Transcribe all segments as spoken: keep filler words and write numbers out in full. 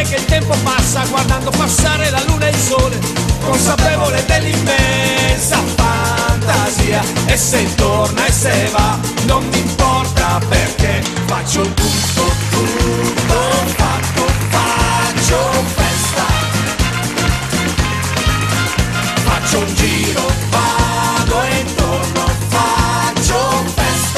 parole che il tempo passa guardando passare la luna e il sole, consapevole dell'immensa fantasia. E se torna e se va non mi importa, perché faccio tutto, tutto fatto, faccio festa, faccio un giro, vado e intorno, faccio festa.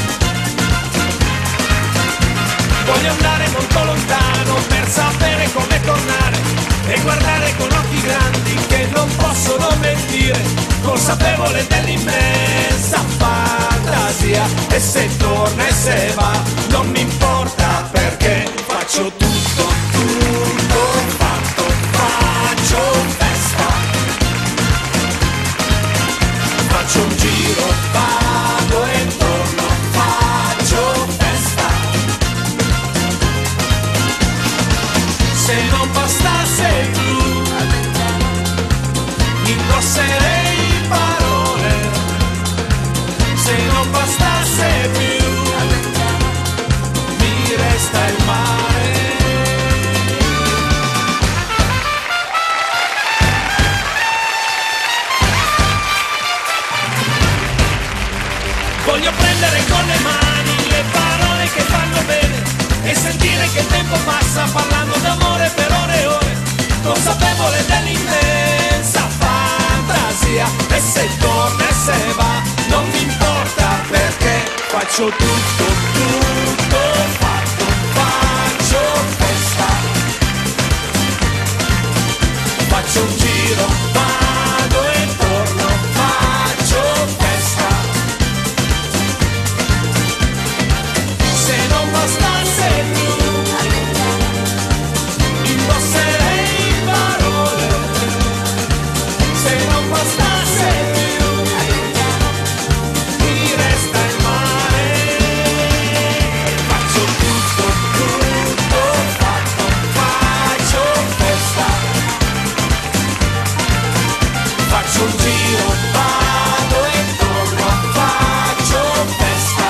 Voglio andare molto lontano per sapere come tornare e guardare con occhi grandi che non possono mentire, consapevole dell'immensa fantasia. E se torna e se va non mi importa, perché faccio tutto, tutto fatto, faccio festa, faccio un giro, vado e torno, faccio festa. Se non bastasse più indosserei parole, se non bastasse più mi resta il mare. Voglio prendere con le mani le parole che fanno bene e sentire che il tempo passa parlando d'amore per ore e ore, consapevole dell'immensa fantasia. E se torna e se va non mi importa, perché faccio tutto, tutto fatto, faccio festa, faccio un giro, vado e torno, faccio festa. Se non bastasse più indosserei parole, se non bastasse più mi resta il mare. Faccio tutto, tutto fatto, faccio festa, faccio un giro, vado e torno, faccio festa,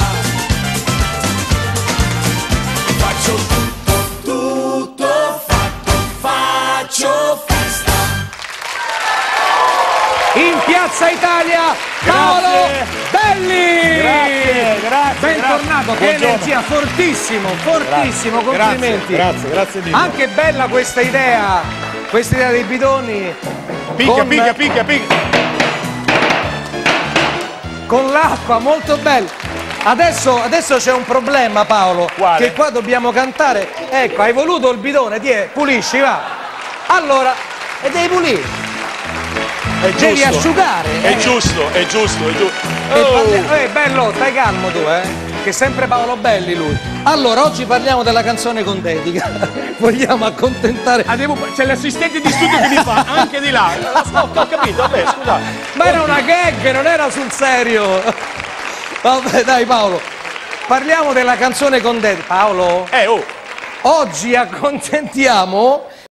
faccio tutto, tutto fatto, faccio festa. In Piazza Italia, Paolo Belli! Grazie, grazie. Bentornato, che Buongiorno. energia, fortissimo, fortissimo, Grazie, complimenti. Grazie, grazie mille. Anche bella questa idea, questa idea dei bidoni. Picchia, con- picchia, picchia, picchia. Con l'acqua, molto bello. Adesso, adesso c'è un problema, Paolo. Quale? Che qua dobbiamo cantare. Ecco, hai voluto il bidone, tiè, pulisci, va. Allora, e devi pulire. È Devi giusto. asciugare. È eh. giusto, è giusto, è giusto. E Oh. parli- eh, bello, stai calmo tu, eh? Che è sempre Paolo Belli lui. Allora, oggi parliamo della canzone con dedica. Vogliamo accontentare. Ah, devo- c'è l'assistente di studio che mi fa anche di là. Ho, ho capito, vabbè, scusate. Ma era una gag, non era sul serio. Vabbè, dai Paolo. Parliamo della canzone con dedica. Paolo, Eh, oh. oggi accontentiamo